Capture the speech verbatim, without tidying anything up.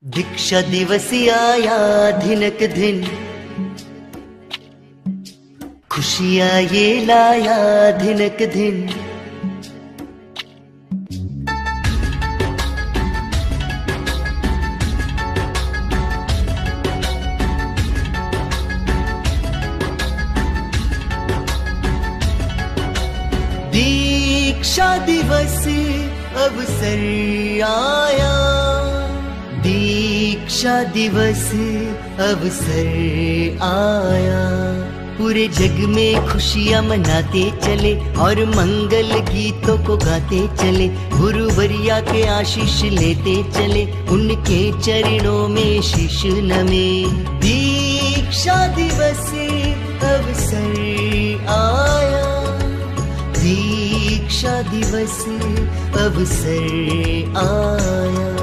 दीक्षा दिवस आया धिनक धिन, खुशियाँ ये लाया धिनक धिन। दीक्षा दिवस अवसर आया, दीक्षा दिवस अवसर आया। पूरे जग में खुशियाँ मनाते चले और मंगल गीतों को गाते चले। गुरु वरिया के आशीष लेते चले, उनके चरणों में शीश नमे। दीक्षा दिवस अवसर आया, दीक्षा दिवस अवसर आया।